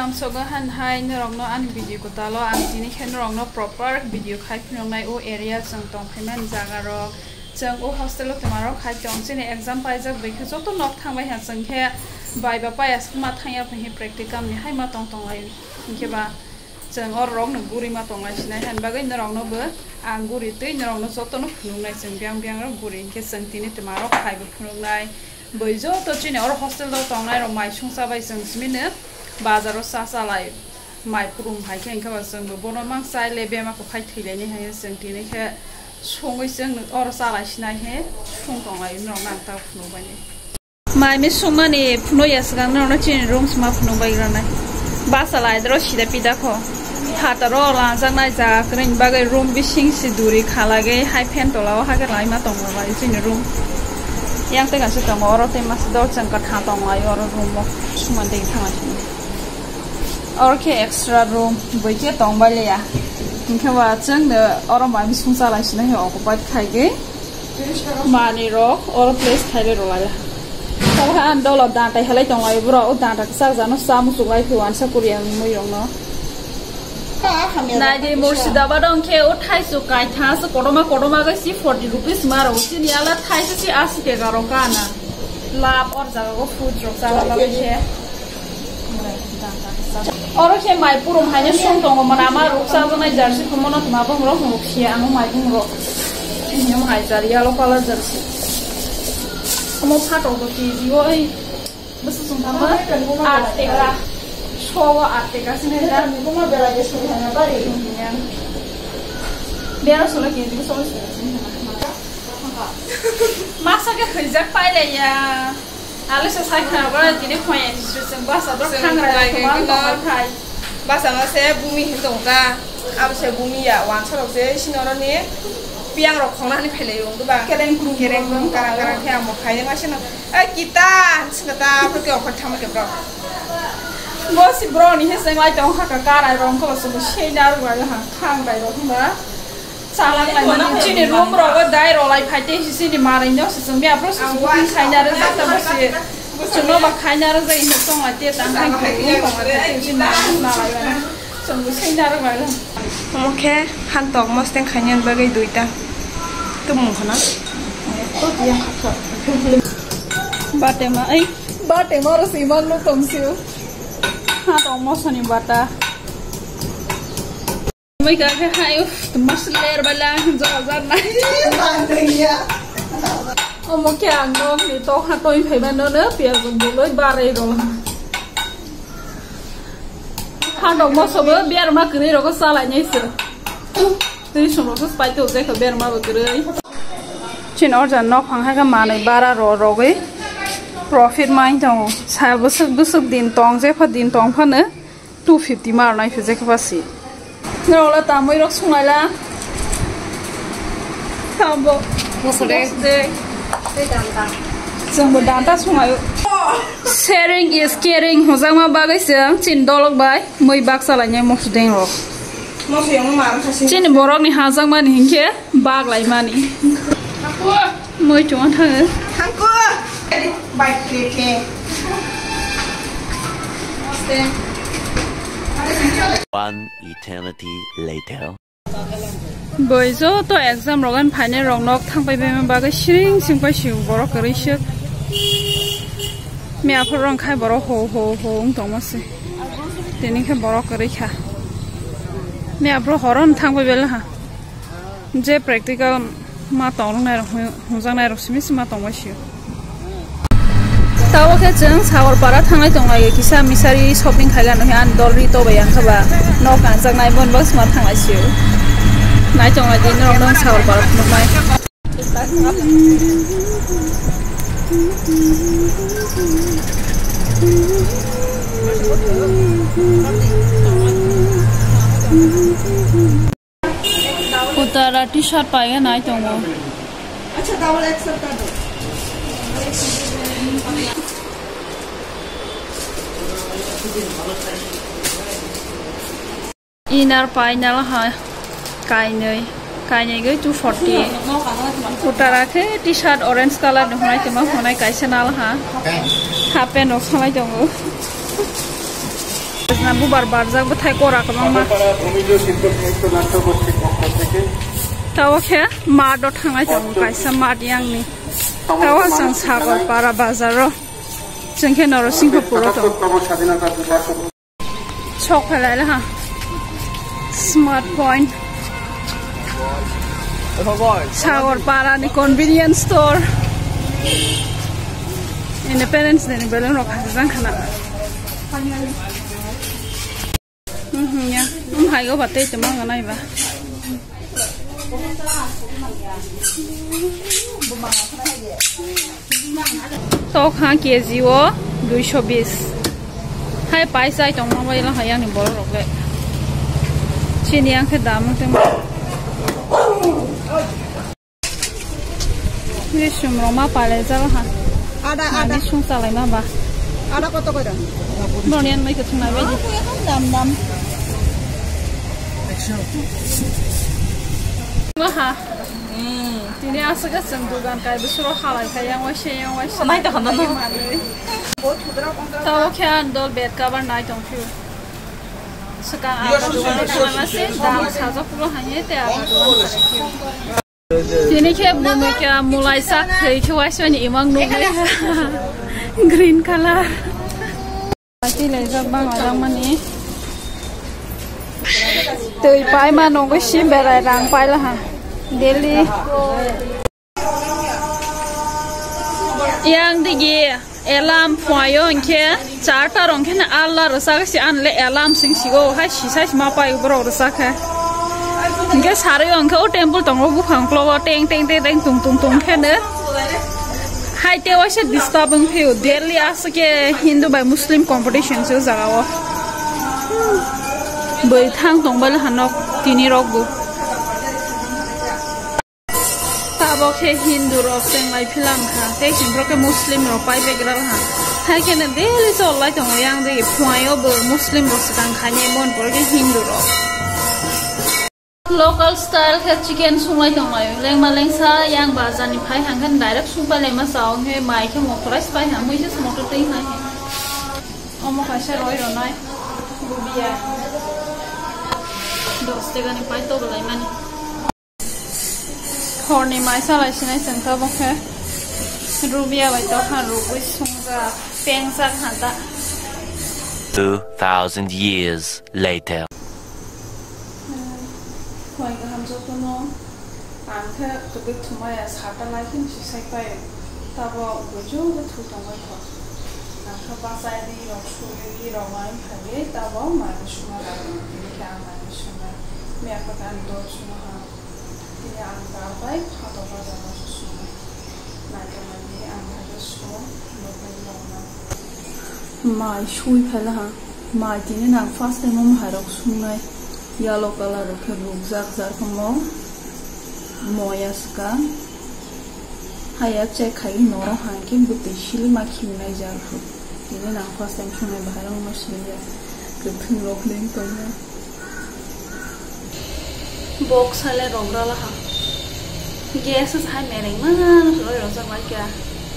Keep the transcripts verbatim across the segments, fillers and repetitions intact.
welcome so go han hai norong no an video ko talo ang tini khen norong no proper video khai phnong nai o area chang tong pheman jaga ro chang o hostel lo tomorrow khai chong chini exam pai jak bai kho to nok thang bai ha chang khe bai ba pai as ma thang ya phi practical ni hai ma tong tong lai ke ba chang or rong no guri ma tong lai sinai han ba gai norong no ba ang guri tei norong no so to no phnong nai chang byang byang ro guri ke chang tini tomorrow khai ba phnong nai bai jo to chini or hostel lo tong nai ro mai chung sa bai chang smine Bazar sa sa lai mai purum hai khen ka sang bo bono mang sai lebe ma ko phai thile ni hai sang ti ni khe songoi sang or sa lai sinai he song tong lai no nang ta phno bai ni mai me songma ni phno ya sang no no chin rooms ma phno bai ra nai ba sa lai dro sida pida kho ha ta ro la jang nai ja kren ba gai room bi sing si duri khala ge hai pen to la ha ga lai ma tong bai chin room yang te ga su ta mo ro te mas do chang ka tha tong lai or room mo suman de thang ai और के extra room बइके तंबाले या इनके बाद जों ने और माबि संसा लासिना हे अकबाद खाइगे मानि रो और प्लेस खाइले रोलाला तोहा आन दौलत दांटाय हलाय तंलाय ब्रो ओ दांटा सा जानो सामु सुलाय फुवान सा कोरिया मयरं न नाइदे मुर्शिदाबाद अंके ओ थाइसु काय थास कोडमा कोडमा ग सी चालीस रुपीस मारो सिनियाला थाइसु सी अस्सी के गारो काना लाभ और जागो फूड रो साला लागे और के माइ पुरम हाने सं दङ मनामा रुक्सा जनाय जार्सि खमनो माबा मरो मुखि आं माइ बुंरो नियम हाय जारिया ल कलर जार्सि अमो फाटो तो कि जियो ओइ बस सं थामा आठ टेका छवा आठ टेका सिने दा निगमा बेला जे सु हाना बारि बेरा सला के जियो सला मासा के खैजाक पाइले या आले से साइ खाना बड़ा दिने खोया जिसुं बासा दर खांग्रा मान दं खाय बासा न से बुमि हिंदोंगा अब से बुमि या वान सरक से सिनर ने पियां रख खना नि फैले दं बा केरें कुं केरें कुं गारा गारा थे म खाय मा सिन ए किता सिनता फके अखर थाम के ब्र मोसि ब्र नि हे संग लाई दं हाका गारा रंग को सु सेनार वा हा खांग्रा रंग बा सालां लाई मन चिनि रूम रो दाइ रो लाई फाइते सिनि मारै न सु मे आप्रो सु खाइना र जाता बसे चुनो बा खाइना र जै न सं लाते तां हां के को चिना ना लाई सं सेना र वा ओके हान तक मस्तें खाइनान बागै दुइटा तुम खना तो दिया बाटे मा ऐ बाटे मा र सिमन लो तंसियो हा त मसनि बाटा मैं क्या क्या है तो मसलेर वाला जो हजार नहीं मांगेया ओ मुख्य अंगों ने तो हाँ तो इन फेमस न न प्यार गुंबो लोई बारे रो हाँ तो मसोब बियार मा करे रो को साला नहीं से तो इस समय तो स्पाइट हो जाए तो बियार मा बकरे चिन और जान नौ फंग है का माने बारा रो रो गए प्रॉफिट माइन तो साब बसक बसक दिन तोंग जे फा दिन तोंग फा न two fifty मार नहीं फिर जे के पासी नरोला तामोय रक संलायला तामबो मसले दे दांता जोंबो दांता संलायो sharing is caring होजामा बागै जों चिन दलक बाय मै बाग सालायनाय मसदें रक मसयंग मार खासि चिन बरकनि हाजां मानि हिंके बागलाय मानि मै चों थाङो थांको बाइक केके मसदे One eternity later. Boy zo to exam rogan phane rong nok thang pai be ba ga shring sing pai shiu borok kari shik me apor rong khai borok ho ho ho tong ma se teni kha borok kari kha me apor horon thang pai bel ha je practical ma tong nai ro jang nai ro simi ma tong ma shiu tawo ke jeng sawar para thangai tonglai kisa misari shopping khaila no an dolri to bayang khaba no kan jang nai bon box ma thangai siu nai tonglai din no dong sawar para thangai utara t-shirt paiga nai tongo अच्छा दावल accept कर दो inner final ha kainai kainai gai two forty utara ke t-shirt orange color no honai tema honai kaisa nal ha half pant ok salai dongo Na bubar barzak bethai kora kamama tawo khe ma do thangai jang kaisa ma yang ni tawo sang sagar para bazar ro jengkhe noro singapur to chok phalai la ha smart point sagar para ni convenience store independence day ni belum ro khajang khana mhm ya um hai go bate chama nganai ba to kha kg wo two twenty hai paisa tong ma bai la hayang ni bor rok le chini yang khe dam te ma ni shum roma pale ja ha ada ada shum sa lai ma ba ada kota kota bonian mai ke thunai ba ji dam dam wah ha hmm tini asa ga sang dugan kai busro halai kai yang wa she yang wa she nai ta khana no tawo khan dol bed cover nai tong phu saka aga dugan ta ma se dam sajo pulo hanye te aga dugan tini ke bumi ka mulai sak khai khwa shani imang no green color ati le jak bang arang mani tui pai ma nong ko sim berai rang pai la ha Delhi yang digi alarm phoyo onke charta rongke na alla rasa si an le alarm sing sigo ha si sa ma pai bro rasa kha nge sare onke o temple tong bu phang klo teng teng teng teng tung tung tung khe ne hai te wa se disturbing feel Delhi asake Hindu by Muslim competition se jaga wo bai thang tong bal hanok tini rok bu tabo khe Hindu rok seng lai philam kha te sim rok ke Muslim rok pai be gra ha hai ke ne Delhi so lai tong yang de phuayo bo Muslim rok sang khane mon por ke Hindu rok local style khe chicken sungai tong lai leng ma leng sa yang bazar ni phai hang kan direct supa le ma saung he mai khe motorized pai ha moi se motor tei hai omo kha se roi ro nai rubia dos tega ni pai to lai mani khorni mai sa lai sinai sang ta bo khe rubia bai to khan rubui sungja peng sa khata two thousand years later khoi ga ham jo to no an khe to bit thumai a sata lai khin si sai pai ta bo go jo go thu tong mai kho na kha ba sai ni ro shu ni ro mai phage ta bo ma shuma ga ni kha ma shuma me a pa kan do shuma ha ni an ga bai kha to ba ja shuma na ka ma ni an ga shuma no ba lo na mai shui phala ha mai tin na fast time mom ha ro sungai yellow color ke rukzak jar komo moya ska haya che khai noro han ke buti shili ma khimnai jar hu ini na first time sungai baharang masli ya ke thun rok leng to na box hale rogra la ha gas hai mereng ma roi ro jak lai kya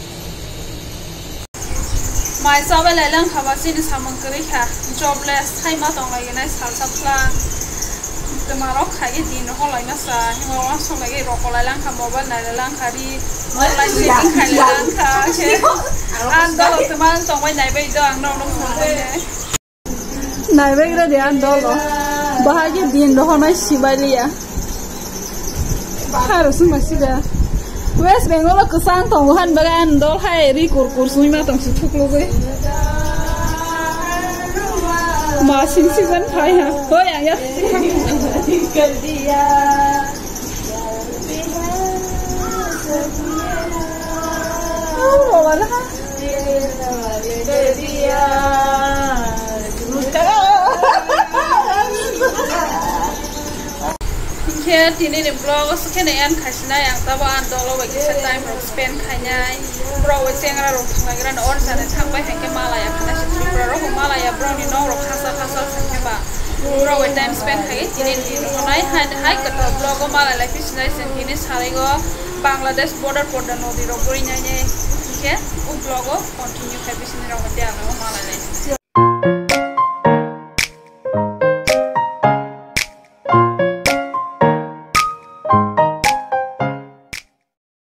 mai sabe le lang khaba sin samang kri kha jobless thai ma tong lai na sal sapla tomorrow khai din ho lai na sa hi wa so lai ro ko lai lang kha mobile na lang khari online shopping khai lang kha che an do lo tomorrow tong mai nai bai do ang no no so ne nai bai ra de an do lo ba ge din ro na sibai liya ba ro su ma si da West Bengal ke sang tong han bagan dol hai ri kur kur sui ma tong su thuk lo ge ma sing sing ban khai ha ho yang ya कर दिया oh wala कर दिया Kaya tini ni blog so kena yan khasina yang taba an dolo ba kisa time ro spend khanyai bro we sengra ro thangara no or sana thangbai hanke malaya khana se tripura ro malaya bro ni no ro khasa khasa sanke ba bro we time spend khai tini ni ro nai han hai ka blog mala la kisna sen tini sare go Bangladesh border border nodi ro gori nyai ne ke u blog continue khai bisni ro te aga mala le